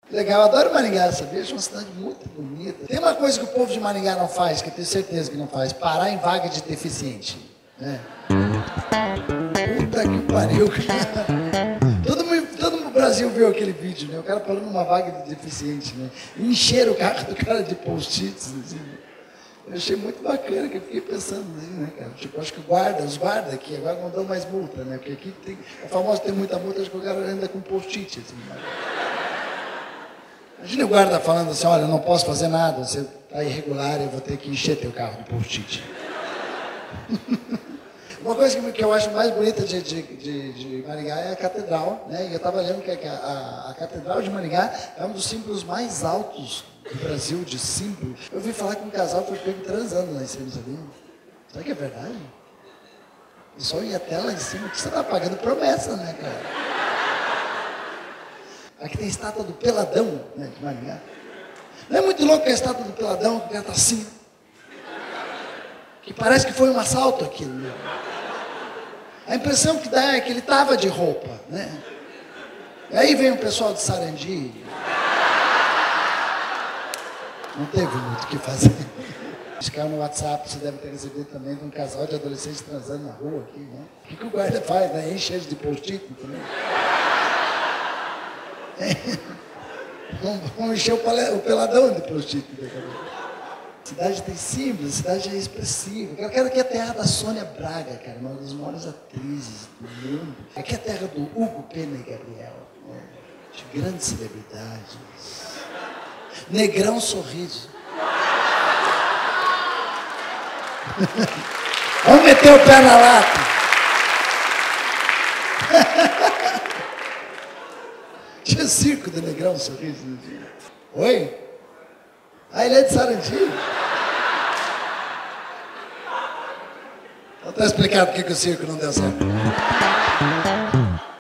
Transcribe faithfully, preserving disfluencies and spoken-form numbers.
Legal, adoro Maringá, sabia? Acho uma cidade muito bonita. Tem uma coisa que o povo de Maringá não faz, que eu tenho certeza que não faz, parar em vaga de deficiente. Né? Puta que pariu, cara. Todo mundo, todo mundo no Brasil viu aquele vídeo, né? O cara parou numa vaga de deficiente, né? E encheram o carro do cara de post-its, assim. Eu achei muito bacana, que eu fiquei pensando assim, né, cara? Tipo, acho que o guarda, os guardas aqui agora não dão mais multa, né? Porque aqui tem, é famoso ter muita multa, acho que o cara anda com post-it, assim, né? Imagina o guarda falando assim, olha, eu não posso fazer nada, você está irregular, eu vou ter que encher teu carro de post-it. Uma coisa que eu acho mais bonita de, de, de, de Maringá é a catedral, né? E eu estava lendo que a, a, a catedral de Maringá é um dos símbolos mais altos do Brasil, de símbolo. Eu ouvi falar que um casal foi pego transando lá em cima, sabia? Será que é verdade? O sol ia até lá em cima, que você está pagando promessa, né, cara? Aqui tem a estátua do Peladão, né, de Maringá. Não é muito louco que a estátua do Peladão, que o cara está assim. Que parece que foi um assalto aquilo, né? A impressão que dá é que ele estava de roupa, né? E aí vem o pessoal de Sarandi. Não teve muito o que fazer. Esse cara no WhatsApp, você deve ter recebido também de um casal de adolescentes transando na rua aqui, né? O que, que o guarda faz, né? Enche ele de post-it, entendeu? Vamos, vamos encher o, pale... o peladão de post-it. A cidade tem símbolos, a cidade é expressiva. Eu quero que a terra da Sônia Braga, cara, uma das maiores atrizes do mundo. Aqui é a terra do Hugo Pena e Gabriel, né? De grandes celebridades. Negrão Sorriso. Vamos meter o pé na lata. Tinha circo do Negrão Sorriso. Oi? Ah, ele é de Sarandi. Então tá explicado por que o circo não deu certo.